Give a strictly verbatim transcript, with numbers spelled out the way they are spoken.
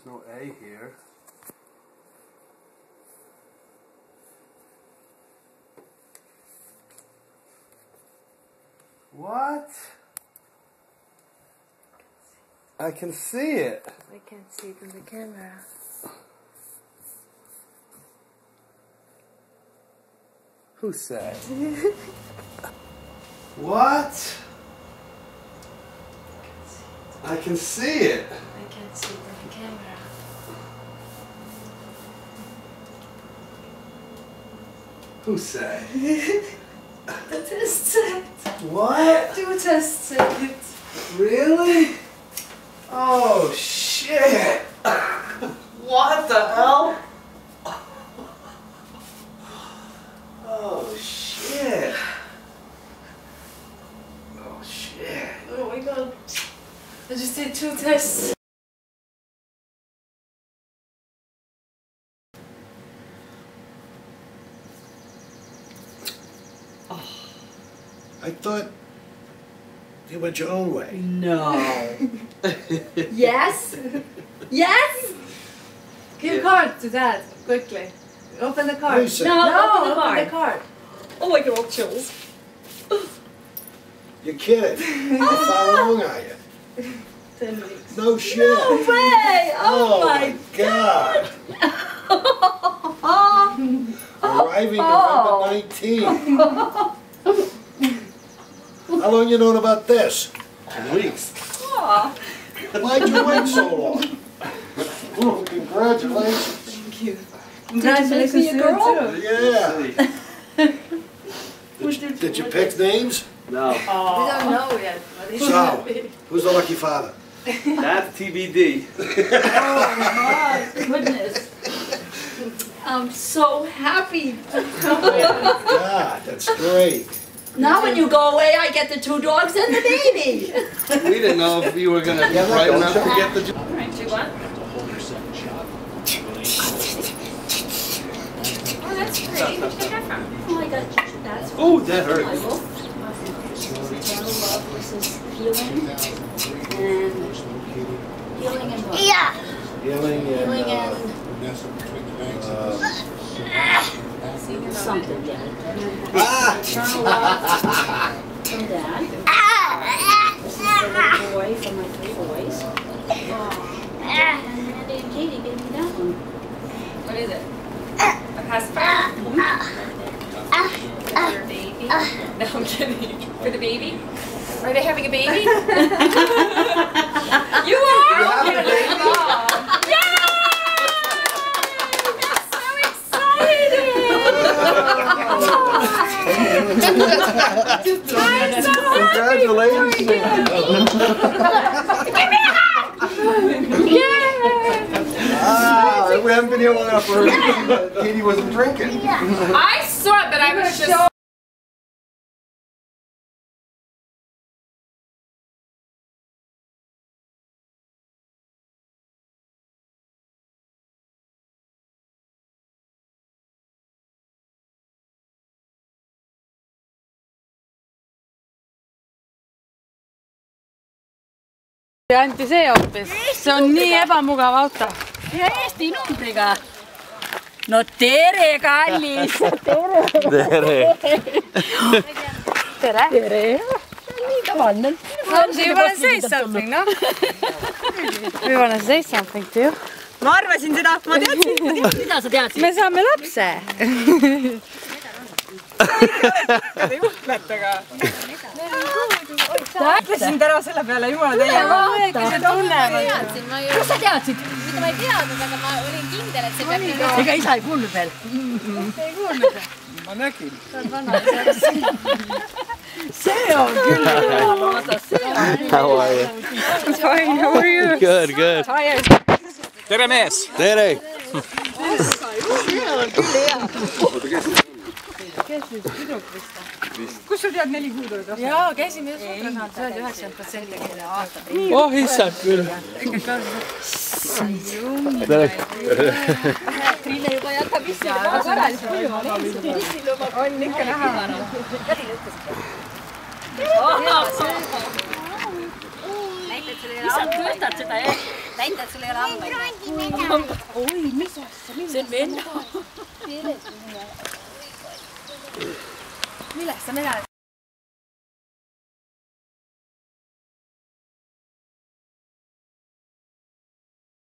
There's no A here. What? I can see it. I can't see it in the camera. Who said? What? I can see it. I can't see it in the camera. Who said? The test set. What? Do a test set. Really? Oh shit! What the hell? Oh shit! Oh shit! Oh my god. I just did two tests. I thought you went your own way. No. Yes? Yes? Give a card to Dad, quickly. Open the card. Lisa. No, No, open the open card. the card. Oh my god, chills. You're kidding. How far along are you? Ten weeks. No shit. No way! Oh, Oh my god. Arriving Oh. November nineteenth. How long you known about this? Weeks. Aw. Why'd you wait so long? Oh, congratulations. Thank you. Congratulations to you, girl. Yeah. Did you, did you pick names? No. We don't know yet. But it's So, who's the lucky father? That's T B D. Oh my goodness. I'm so happy. God, that's great. Now when you go away, I get the two dogs and the baby. We didn't know if you were gonna be Yeah, bright don't enough to you? get the. Alright, do you want? Oh, that's great. Where'd you get that from? Oh, I got that's Oh, that hurt. Bible. Candle love versus healing and healing and love. Healing Healing and, uh, and uh, something, yeah. Ah! Eternal love from Dad. This is the little boy from my three boys. And Randy and Katie gave me that one. What is it? A pacifier? For your baby? No, I'm kidding. For the baby? Are they having a baby? You are? You have a baby? Yay! That's so exciting! I'm so Congratulations. Ah, we haven't been here long enough for her that Katie wasn't drinking. I saw it, but I was just... anti see hoopis, see on nii ebamugav auto. Ja Eesti numbriga. No tere, kallis! Tere! Tere! Tere! Nii tavaline. Do you want to say something, no? Do you want to say something too? Ma arvasin seda, ma teadsin. Mida sa teadsid? Me saame lapse. Ütlesin täna selle peale, jumala teie. Kas sa teadsid? Mida ma ei teadnud, aga ma olin kindel, et see peab nii olema. Ega isa ei kuulnud veel. Ei kuulnud. Ma nägin. See on küll. Vaata, see on. How are you? Fine, how are you? Good, good. Tere mees! Tere! See on küll hea. Kes nüüd tüdruk vist? Kus sa tead neli kuud olid? Jaa, käisime just ultrasaanud, see oli üheksakümmend protsenti kelle aastat. Oh issand küll! Tere! Trille juba jätab isse väga korralikult. On ikka näha. Mis sa töötad seda, jah? näita, et sul ei ole hambaid. oi, mis asja, mis See on venna. Millest sa näed?